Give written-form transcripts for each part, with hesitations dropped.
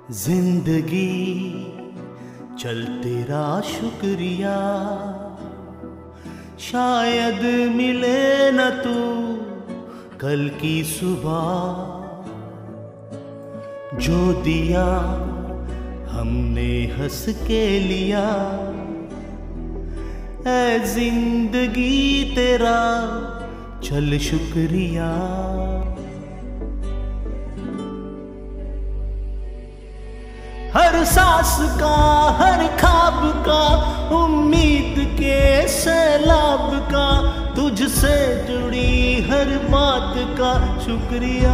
जिंदगी चल तेरा शुक्रिया, शायद मिले न तू कल की सुबह। जो दिया हमने हंस के लिया, ऐ जिंदगी तेरा चल शुक्रिया। हर सांस का हर ख्वाब का, उम्मीद के सैलाब का, तुझसे जुड़ी हर बात का शुक्रिया।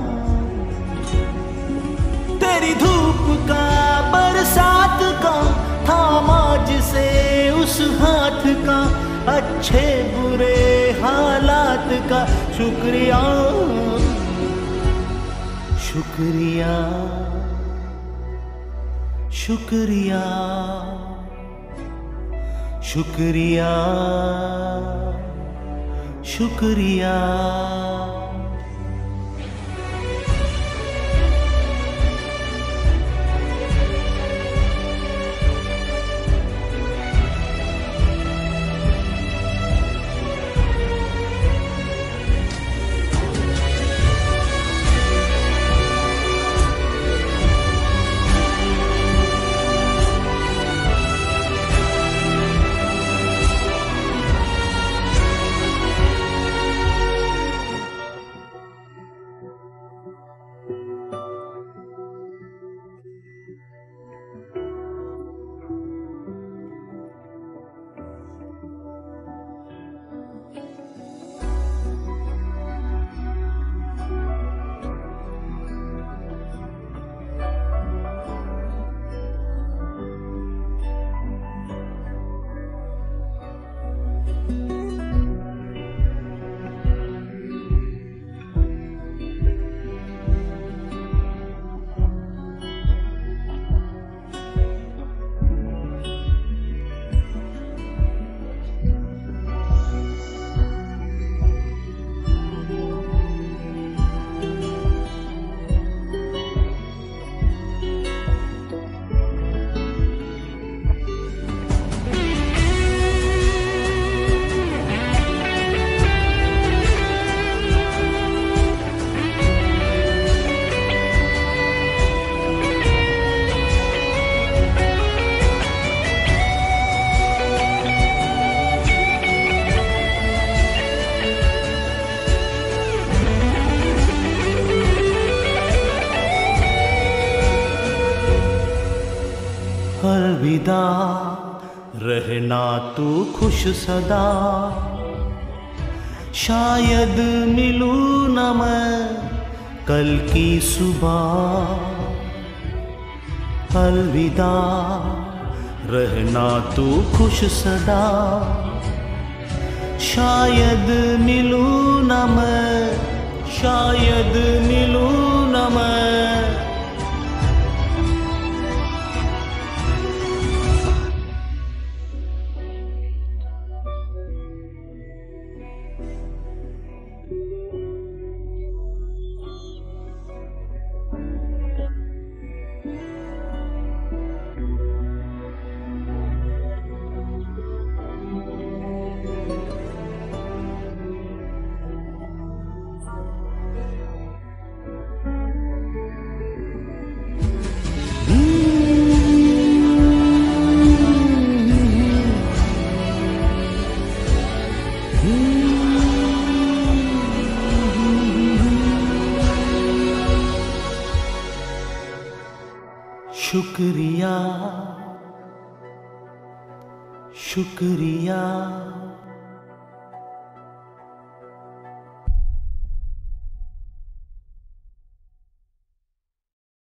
तेरी धूप का बरसात का, थामा जिसे उस हाथ का, अच्छे बुरे हालात का शुक्रिया। शुक्रिया शुक्रिया शुक्रिया शुक्रिया। अलविदा रहना तू खुश सदा, शायद मिलूं न मैं कल की सुबह। अलविदा रहना तू खुश सदा, शायद मिलूं न मैं, शायद मिलूं न मैं। शुक्रिया शुक्रिया